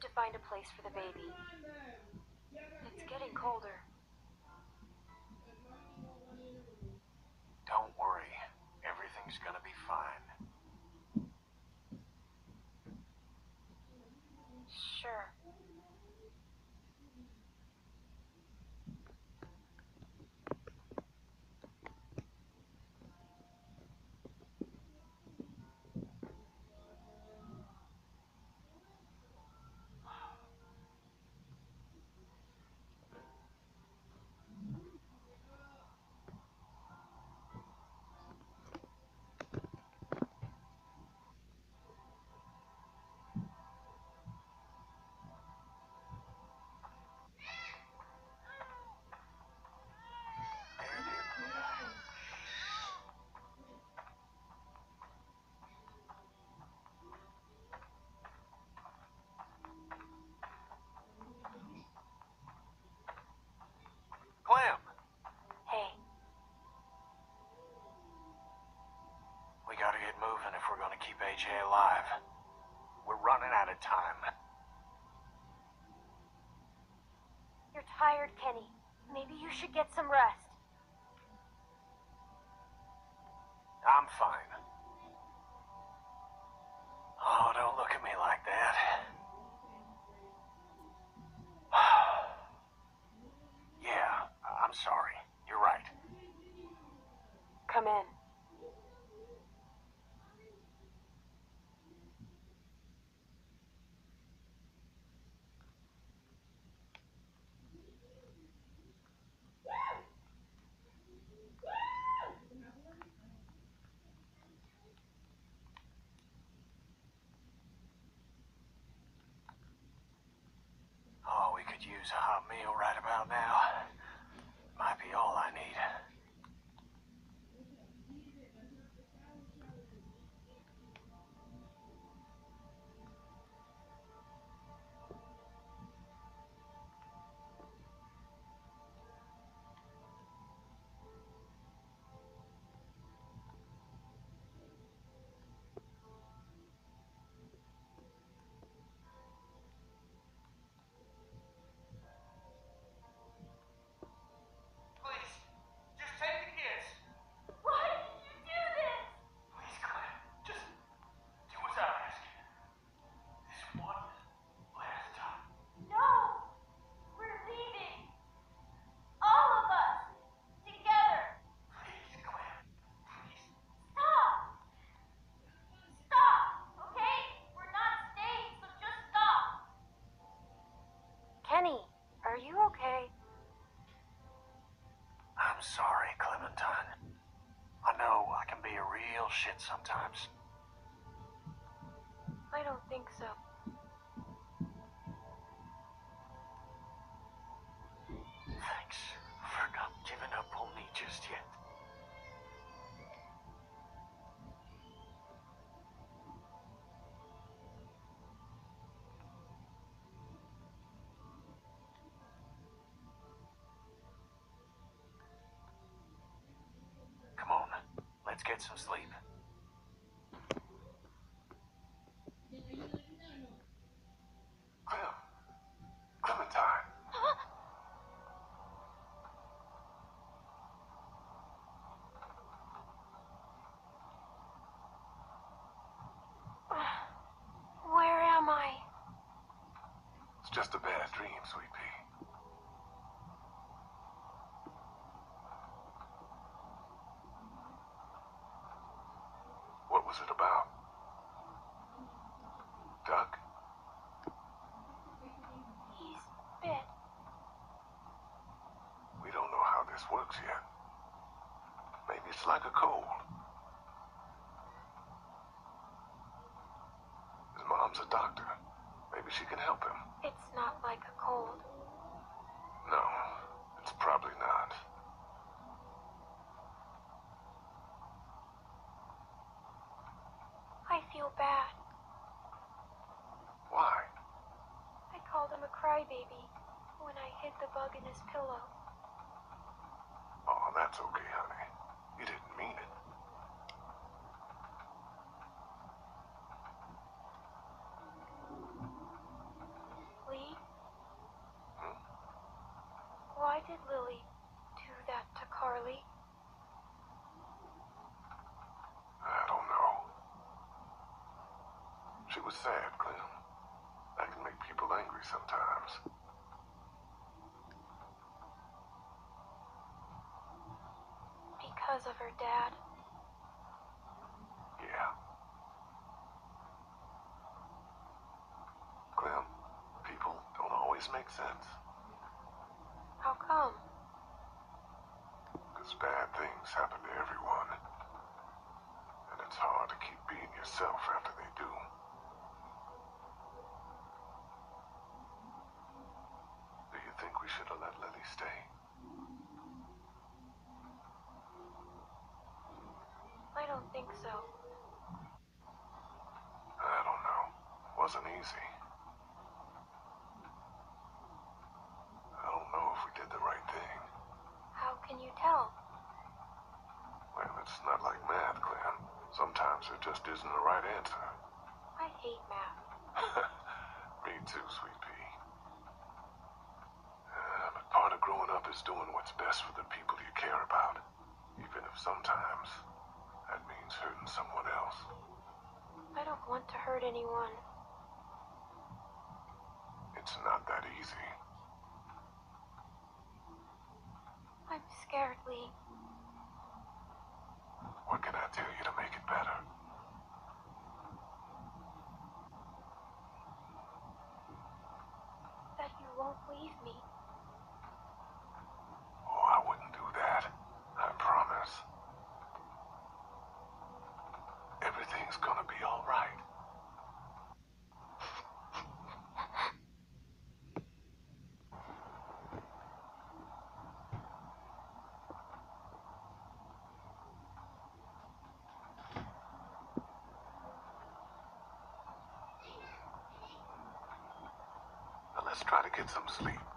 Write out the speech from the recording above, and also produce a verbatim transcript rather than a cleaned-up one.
to find a place for the baby. It's getting colder. Don't worry. Everything's gonna be fine. Sure. Clem! Hey. We gotta get moving if we're gonna keep A J alive. We're running out of time. You're tired, Kenny. Maybe you should get some rest. I'm fine. Oh, don't look at me like that. Yeah, I'm sorry. You're right. Come in. Oh, we could use a hot meal right about now. Might be all I need. Kenny, are you okay? I'm sorry, Clementine. I know I can be a real shit sometimes. I don't think so. Thanks for not giving up on me just yet. Come on, let's get some sleep. Clem. Clementine. Where am I? It's just a bad dream, sweet pea. What was it about? Duck? He's bit. We don't know how this works yet. Maybe it's like a cold. His mom's a doctor. Maybe she can help him. It's not like a cold. No, it's probably not. I feel bad. Why? I called him a crybaby when I hid the bug in his pillow. Oh, that's okay, honey. You didn't mean it. did Lily do that to Carly? I don't know. She was sad, Clem. That can make people angry sometimes. Because of her dad? Yeah. Clem, people don't always make sense. How come? Because bad things happen to everyone. And it's hard to keep being yourself after they do. Do you think we should have let Lily stay? I don't think so. I don't know. Wasn't easy. I don't know if we did the right thing. How can you tell? Well, it's not like math, Clem. Sometimes there just isn't a right answer. I hate math. Me too, sweet pea. Uh, but part of growing up is doing what's best for the people you care about. Even if sometimes that means hurting someone else. I don't want to hurt anyone. It's not that easy. I'm scared, Lee. What can I tell you to make it better? That you won't leave me. Oh, I wouldn't do that. I promise. Everything's gonna be all right. Now let's try to get some sleep.